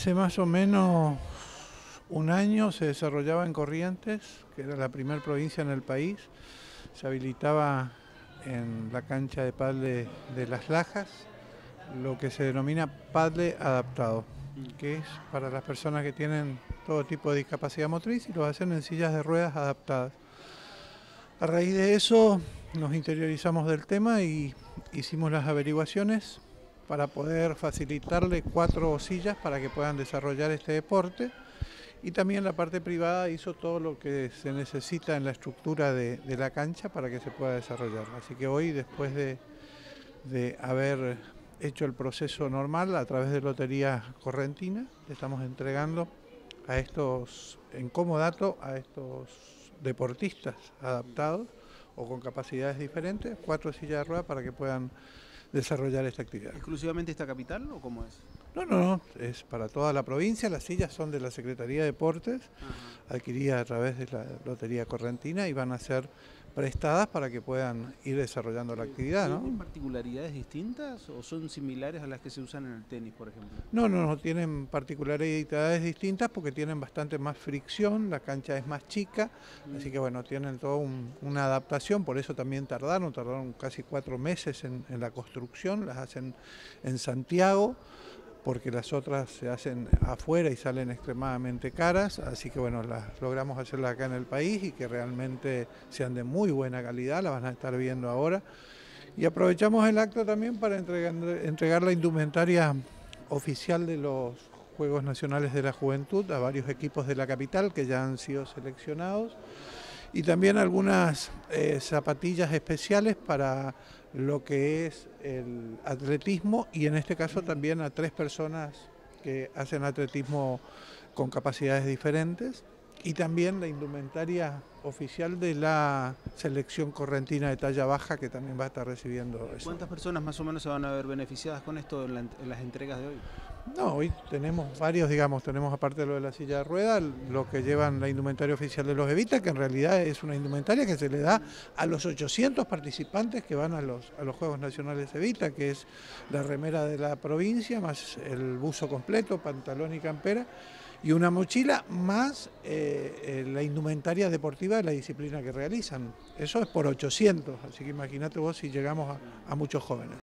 Hace más o menos un año se desarrollaba en Corrientes, que era la primera provincia en el país. Se habilitaba en la cancha de pádel de Las Lajas lo que se denomina pádel adaptado, que es para las personas que tienen todo tipo de discapacidad motriz y lo hacen en sillas de ruedas adaptadas. A raíz de eso nos interiorizamos del tema y hicimos las averiguaciones para poder facilitarle 4 sillas para que puedan desarrollar este deporte, y también la parte privada hizo todo lo que se necesita en la estructura de la cancha para que se pueda desarrollar. Así que hoy, después de haber hecho el proceso normal a través de Lotería Correntina, le estamos entregando a estos, en comodato, a estos deportistas adaptados o con capacidades diferentes, 4 sillas de ruedas para que puedan desarrollar esta actividad. ¿Exclusivamente esta capital o cómo es? No, es para toda la provincia. Las sillas son de la Secretaría de Deportes, adquiridas a través de la Lotería Correntina, y van a ser prestadas para que puedan ir desarrollando la actividad, ¿no? ¿Tienen particularidades distintas o son similares a las que se usan en el tenis, por ejemplo? No, tienen particularidades distintas porque tienen bastante más fricción, la cancha es más chica, así que bueno, tienen toda una adaptación, por eso también tardaron casi 4 meses en la construcción, las hacen en Santiago, porque las otras se hacen afuera y salen extremadamente caras, así que bueno, las logramos hacerlas acá en el país y que realmente sean de muy buena calidad, las van a estar viendo ahora. Y aprovechamos el acto también para entregar la indumentaria oficial de los Juegos Nacionales de la Juventud a varios equipos de la capital que ya han sido seleccionados, y también algunas zapatillas especiales para lo que es el atletismo, y en este caso también a 3 personas que hacen atletismo con capacidades diferentes, y también la indumentaria oficial de la selección correntina de talla baja, que también va a estar recibiendo eso. ¿Cuántas personas más o menos se van a ver beneficiadas con esto en las entregas de hoy? No, hoy tenemos varios, digamos, tenemos aparte de lo de la silla de ruedas, lo que llevan la indumentaria oficial de los Evita, que en realidad es una indumentaria que se le da a los 800 participantes que van a los Juegos Nacionales Evita, que es la remera de la provincia, más el buzo completo, pantalón y campera, y una mochila, más la indumentaria deportiva de la disciplina que realizan. Eso es por 800, así que imagínate vos si llegamos a muchos jóvenes.